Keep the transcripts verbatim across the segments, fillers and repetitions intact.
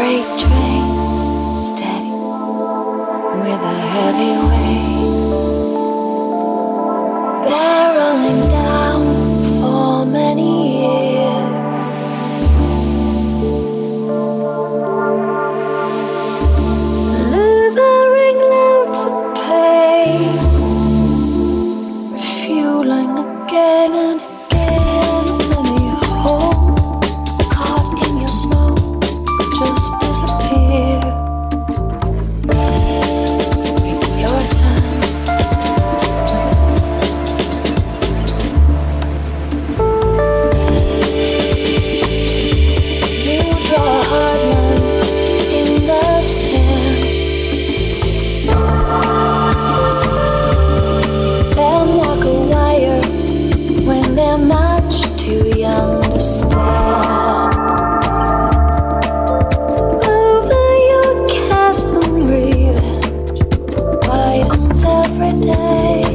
freight train, steady with a heavy weight, barreling down for many years. Delivering loads of pain, refueling again and again, and you hold caught in your smoke, just disappear. It's your time. You draw a hard line in the sand, then walk a wire when they're much too young to stand. Over your chasm, revenge widens every day.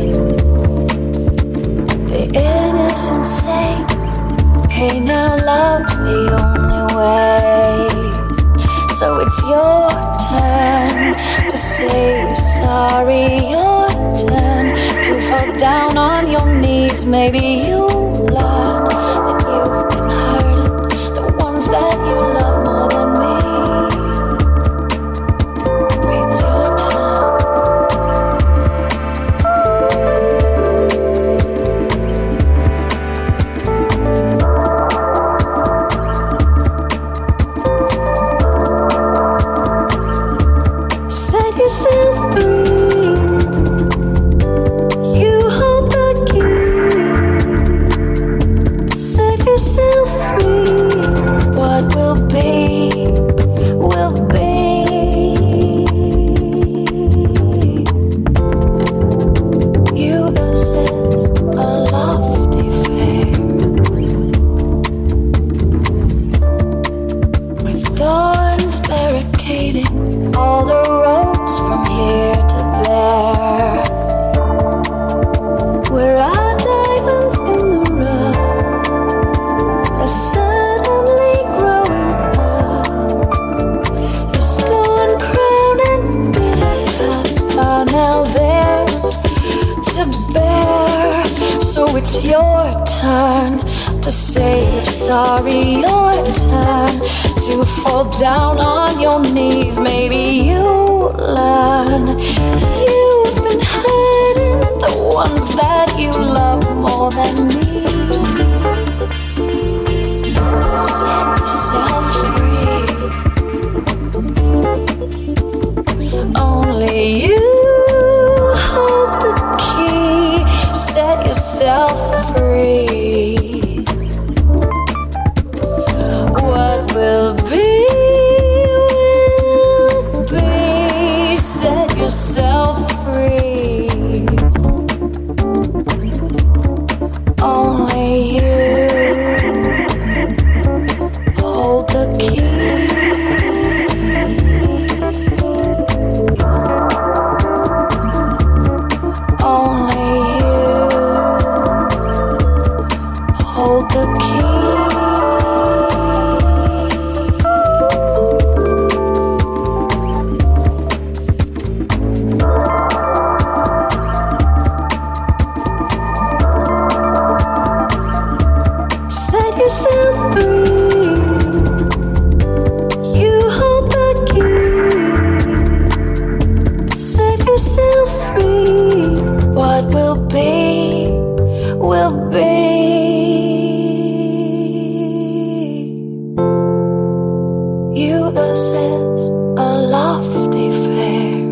The innocent say, hey, now love's the only way. So it's your turn to say you're sorry, your turn to fall down on your knees. Maybe you learn that you've been hurting the ones that you love more than me. It's your turn. Set yourself free. You hold the key. Set yourself free. What will be, will be. You possess a lofty fame, with thorns barricading all the roads from here to there. Where are diamonds in the rough are suddenly growing up. Your scorn crown and bitter cup are now theirs to bear. So it's your turn to say you're sorry, your turn to fall down on your knees. Maybe you learn you've been hurting the ones that you love more than me. Set yourself free. Only you hold the key. Set yourself free. What will be, will be. Set yourself free. Only you hold the key. Only you hold the key. Set yourself free. You hold the key. Set yourself free. What will be, will be. You possess a lofty fame,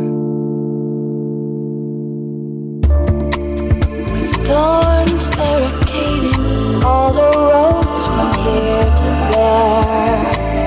with thorns barricading all the roads from here to there.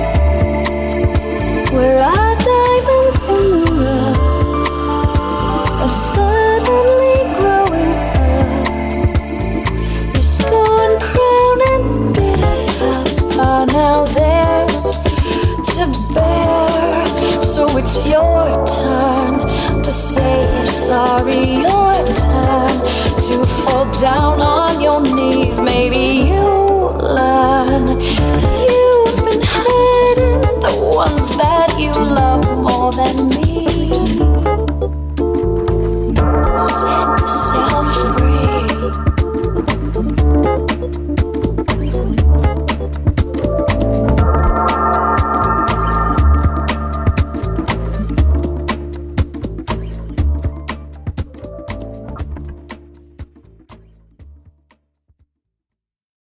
Where are diamonds in the rough are suddenly growing up. Your scorn crown and bitter cup are now theirs to bear. So it's your turn to say you're sorry, your turn to fall down on your knees. Maybe you learn